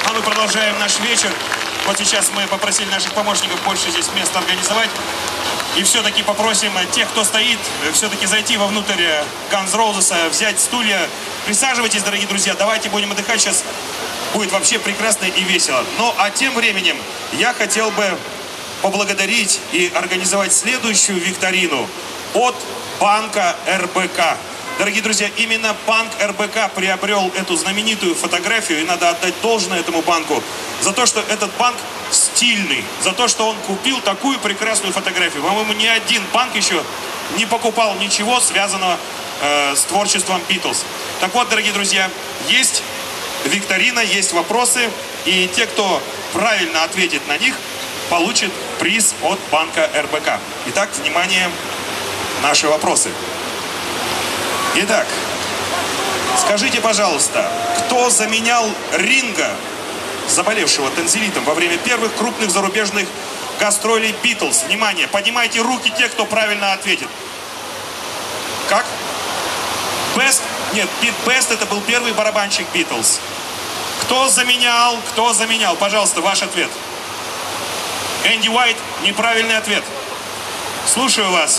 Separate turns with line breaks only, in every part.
А мы продолжаем наш вечер. Вот сейчас мы попросили наших помощников больше здесь места организовать. И все-таки попросим тех, кто стоит, все-таки зайти вовнутрь Guns N' Roses, взять стулья. Присаживайтесь, дорогие друзья, давайте будем отдыхать. Сейчас будет вообще прекрасно и весело. Ну, а тем временем я хотел бы поблагодарить и организовать следующую викторину от банка РБК. Дорогие друзья, именно банк РБК приобрел эту знаменитую фотографию, и надо отдать должное этому банку за то, что этот банк стильный, за то, что он купил такую прекрасную фотографию. По-моему, ни один банк еще не покупал ничего, связанного с творчеством Битлз. Так вот, дорогие друзья, есть викторина, есть вопросы, и те, кто правильно ответит на них, получат приз от банка РБК. Итак, внимание, наши вопросы. Итак, скажите, пожалуйста, кто заменял Ринга, заболевшего тонзиллитом, во время первых крупных зарубежных гастролей Битлз? Внимание, поднимайте руки те, кто правильно ответит. Как? Бест? Нет, Пит Бест это был первый барабанщик Битлз. Кто заменял? Кто заменял? Пожалуйста, ваш ответ. Энди Уайт, неправильный ответ. Слушаю вас.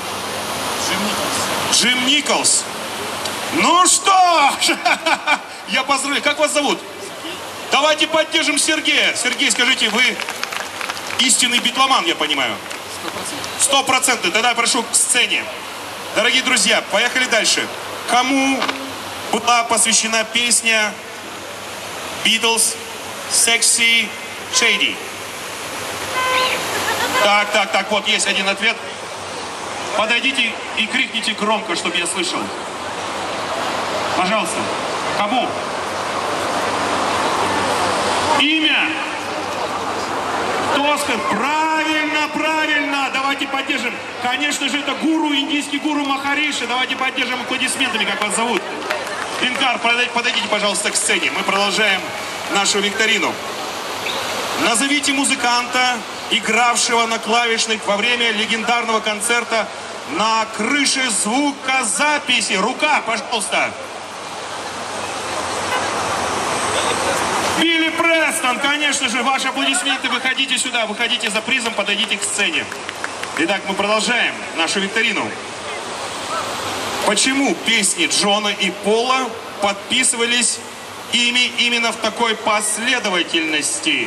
Джим Николс. Ну что ж, я поздравляю. Как вас зовут? Давайте поддержим Сергея. Сергей, скажите, вы истинный битломан, я понимаю? 100%. Тогда я прошу к сцене. Дорогие друзья, поехали дальше. Кому была посвящена песня Beatles Sexy Shady? Так, вот есть один ответ. Подойдите и крикните громко, чтобы я слышал. Пожалуйста. Кому? Имя? Кто скажет? Правильно. Давайте поддержим. Конечно же, это гуру, индийский гуру Махариши. Давайте поддержим аплодисментами, как вас зовут. Инкар, подойдите, пожалуйста, к сцене. Мы продолжаем нашу викторину. Назовите музыканта, игравшего на клавишных во время легендарного концерта на крыше звукозаписи. Рука, пожалуйста. Билли Престон, конечно же, ваши аплодисменты. Выходите сюда, выходите за призом, подойдите к сцене. Итак, мы продолжаем нашу викторину. Почему песни Джона и Пола подписывались ими именно в такой последовательности?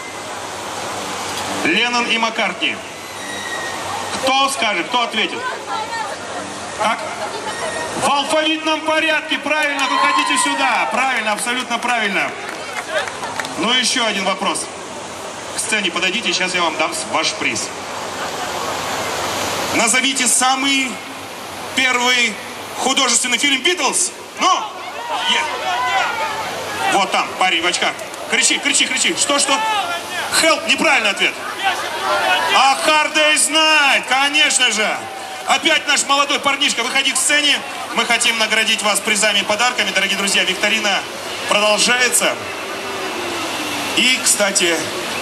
Леннон и Маккартни. Кто скажет, кто ответит? Как? В алфавитном порядке, правильно, выходите сюда. Правильно, абсолютно правильно. Ну, еще один вопрос. К сцене подойдите, сейчас я вам дам ваш приз. Назовите самый первый художественный фильм Битлз. Ну, вот там, парень в очках. Кричи. Что? Help, неправильный ответ. А Hard Day's Night, конечно же. Опять наш молодой парнишка, выходи к сцене. Мы хотим наградить вас призами и подарками. Дорогие друзья, викторина продолжается. И, кстати,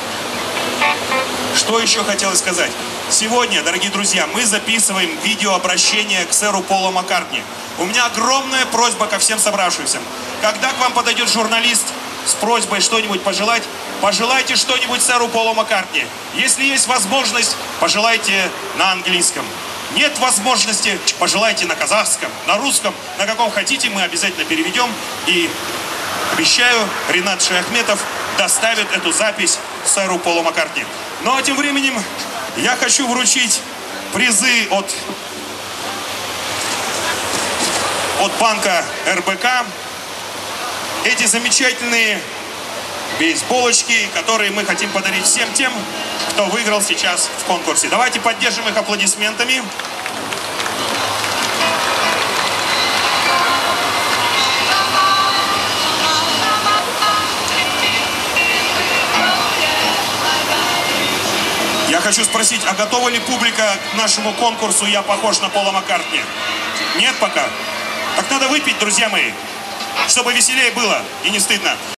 что еще хотелось сказать. Сегодня, дорогие друзья, мы записываем видеообращение к сэру Полу Маккартни. У меня огромная просьба ко всем собравшимся. Когда к вам подойдет журналист с просьбой что-нибудь пожелать, пожелайте что-нибудь сэру Полу Маккартни. Если есть возможность, пожелайте на английском. Нет возможности, пожелайте на казахском, на русском, на каком хотите, мы обязательно переведем. И обещаю, Ринат Шаяхметов доставит эту запись сэру Полу Маккартни. Ну а тем временем я хочу вручить призы от банка РБК. Эти замечательные бейсболочки, которые мы хотим подарить всем тем, кто выиграл сейчас в конкурсе. Давайте поддержим их аплодисментами. Я хочу спросить, а готова ли публика к нашему конкурсу «Я похож на Пола Маккартни»? Нет пока? Так надо выпить, друзья мои, чтобы веселее было и не стыдно.